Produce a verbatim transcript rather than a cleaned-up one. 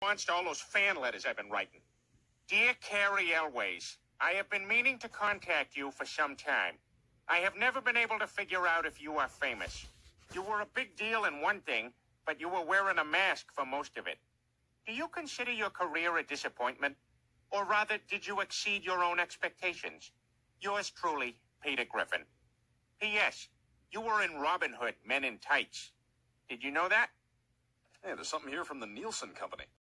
response to all those fan letters I've been writing. Dear Carey Elwes, I have been meaning to contact you for some time. I have never been able to figure out if you are famous. You were a big deal in one thing, but you were wearing a mask for most of it. Do you consider your career a disappointment? Or rather, did you exceed your own expectations? Yours truly, Peter Griffin. P S. You were in Robin Hood, Men in Tights. Did you know that? Hey, there's something here from the Nielsen Company.